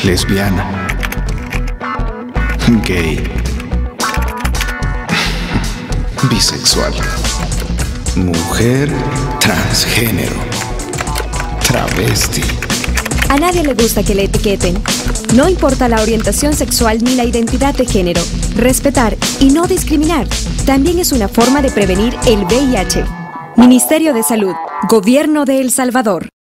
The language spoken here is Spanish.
lesbiana, gay, bisexual, mujer transgénero, travesti. A nadie le gusta que le etiqueten. No importa la orientación sexual ni la identidad de género. Respetar y no discriminar también es una forma de prevenir el VIH. Ministerio de Salud, Gobierno de El Salvador.